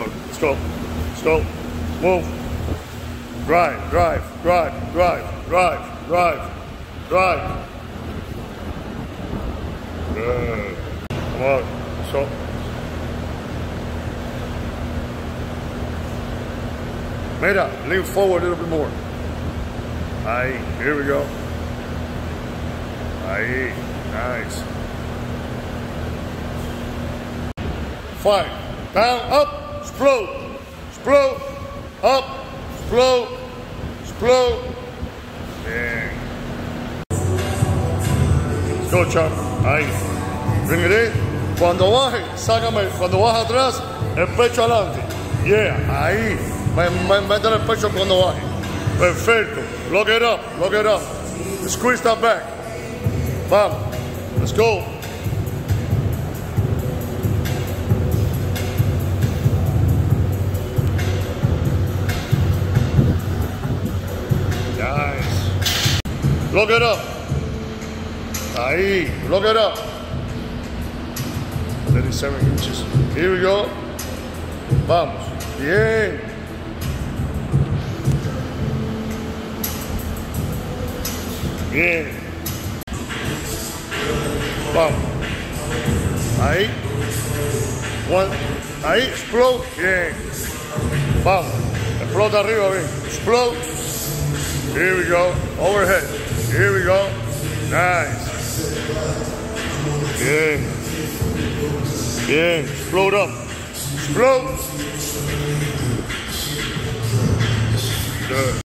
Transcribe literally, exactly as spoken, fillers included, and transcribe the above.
on, let's go. Let's go. Move. Drive, drive, drive, drive, drive, drive, drive. Good. Come on. Let's go. Mira, lean forward a little bit more. Ahí, here we go. Ahí, nice. Fine. Down, up, explode, explode, up, explode, explode. Bien. Let's go, Chuck. Ahí. Bring it in. Cuando baje, sácame. Cuando baja atrás, el pecho adelante. Yeah, ahí. Métele el pecho cuando baje. Perfecto. Lock it up, lock it up. Squeeze that back. Vamos. Let's go. Nice. Lock it up. Ahí. Lock it up. thirty-seven inches. Here we go. Vamos. Bien. Bien. Vamos. Ahí. One. Ahí. Explode. Bien. Vamos. Explota arriba, bien. Explode. Here we go. Overhead. Here we go. Nice. Bien. Bien. Explode up. Explode. Good.